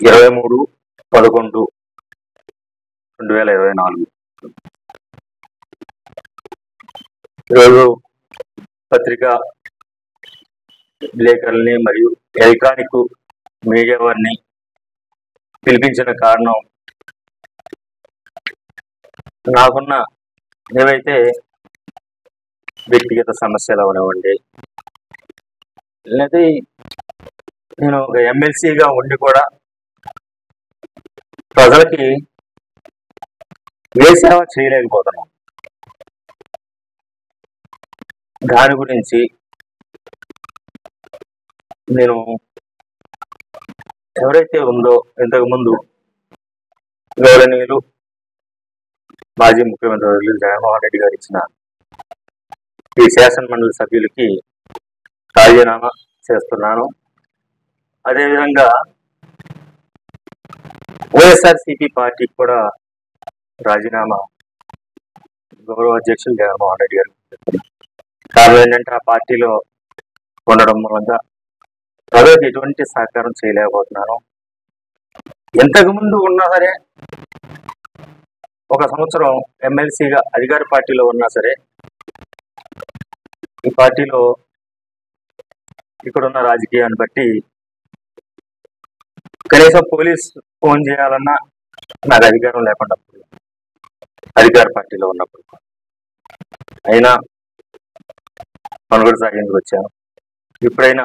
23/11/2024 ఈరోజు పత్రికా విలేకరుల్ని మరియు ఎలక్ట్రానిక్ మీడియా వారిని పిలిపించిన కారణం, నాకున్న ఏవైతే వ్యక్తిగత సమస్యలు అవనివ్వండి, లేదా నేను ఒక ఎమ్మెల్సీగా ఉండి కూడా ప్రజలకి ఏ సేవ చేయలేకపోతున్నాను. దాని గురించి నేను ఎవరైతే ఉందో ఇంతకుముందు గౌరవనీయులు మాజీ ముఖ్యమంత్రి జగన్మోహన్ రెడ్డి గారు ఇచ్చిన ఈ శాసన మండలి సభ్యులకి రాజీనామా చేస్తున్నాను. అదేవిధంగా వైఎస్ఆర్సీపీ పార్టీకి కూడా రాజీనామా గౌరవ అధ్యక్షులు జగన్మోహన్ రెడ్డి గారు. కారణం ఏంటంటే ఆ పార్టీలో ఉండడం మూలంగా ప్రజలకు ఎటువంటి సహకారం చేయలేకపోతున్నాను. ఇంతకుముందు ఉన్నా సరే, ఒక సంవత్సరం ఎమ్మెల్సీగా అధికార పార్టీలో ఉన్నా సరే, ఈ పార్టీలో ఇక్కడున్న రాజకీయాన్ని బట్టి కనీసం పోలీస్ ఫోన్ చేయాలన్నా నాకు అధికారం లేకుండా అధికార పార్టీలో ఉన్నప్పుడు అయినా మనుగడ సాగిందుకు వచ్చాను. ఇప్పుడైనా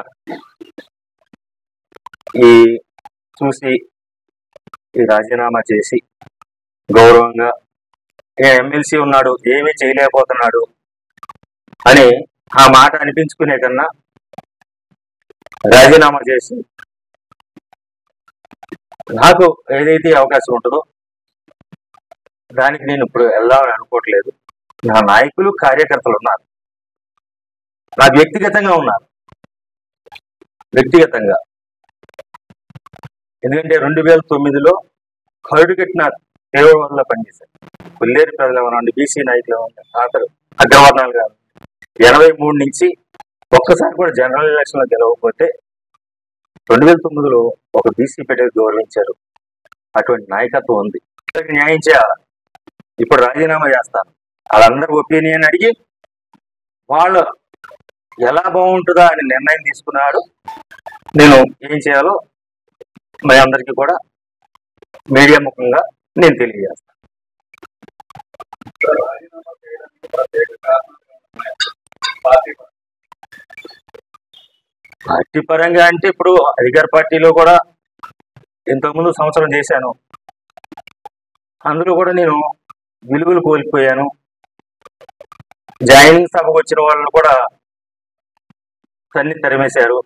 చూసి ఈ రాజీనామా చేసి గౌరవంగా ఎమ్మెల్సీ ఉన్నాడు, ఏమీ చేయలేకపోతున్నాడు అని ఆ మాట అనిపించుకునే కన్నా రాజీనామా చేసి నాకు ఏదైతే అవకాశం ఉంటుందో దానికి నేను ఇప్పుడు వెళ్దామని అనుకోవట్లేదు. నా నాయకులు కార్యకర్తలు ఉన్నారు, నాకు వ్యక్తిగతంగా ఉన్నారు. ఎందుకంటే 2009లో కరుడు కట్టిన దేవవరంలో పనిచేశారు. కొల్లేరు ప్రజలు ఏమన్నా, బీసీ నాయకులు ఏమన్నా, అగ్రవర్ణాలు కాదు. 83 నుంచి ఒక్కసారి కూడా జనరల్ ఎలక్షన్ లో గెలవకపోతే 2009లో ఒక బీసీ పెద్దగా గౌరవించారు. అటువంటి నాయకత్వం ఉంది. న్యాయం చేయాలి. ఇప్పుడు రాజీనామా చేస్తాను. వాళ్ళందరూ ఒపీనియన్ అడిగి వాళ్ళు ఎలా బాగుంటుందా అని నిర్ణయం తీసుకున్నాడు. నేను ఏం చేయాలో మీ అందరికీ కూడా మీడియా ముఖంగా నేను తెలియజేస్తాను. పార్టీ పరంగా అంటే ఇప్పుడు అధికార పార్టీలో కూడా ఇంతకుముందు సంవత్సరం చేశాను. అందులో కూడా నేను విలువలు కోల్పోయాను. జాయినింగ్ సభకు వచ్చిన వాళ్ళు కూడా తన్ని తరిమేశారు.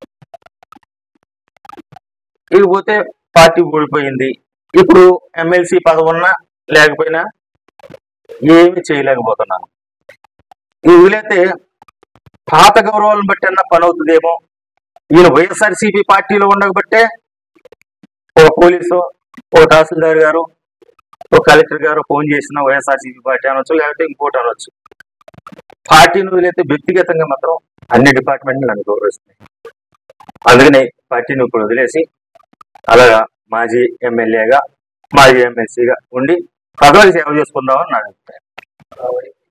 ఇకపోతే పార్టీ ఓడిపోయింది. ఇప్పుడు ఎమ్మెల్సీ పదవి ఉన్నా లేకపోయినా ఏమి చేయలేకపోతున్నాను. ఈ వీలైతే పాత గౌరవాలను బట్టి అన్న పని అవుతుందేమో. ఈయన వైఎస్ఆర్సీపీ పార్టీలో ఉండకపోతే ఒక పోలీసు, ఒక తహసీల్దార్ గారు, ఒక కలెక్టర్ గారు ఫోన్ చేసిన వైఎస్ఆర్సీపీ పార్టీ అనొచ్చు, లేకపోతే ఇంకోటి అనొచ్చు. పార్టీని వదిలేస్తే వ్యక్తిగతంగా మాత్రం అన్ని డిపార్ట్మెంట్లు నన్ను గౌరవిస్తున్నాయి. అందుకనే పార్టీని ఇప్పుడు వదిలేసి అలాగా మాజీ ఎమ్మెల్యేగా, మాజీ ఎమ్మెల్సీగా ఉండి ప్రజలకు సేవ చేసుకుందామని నా అభిప్రాయం.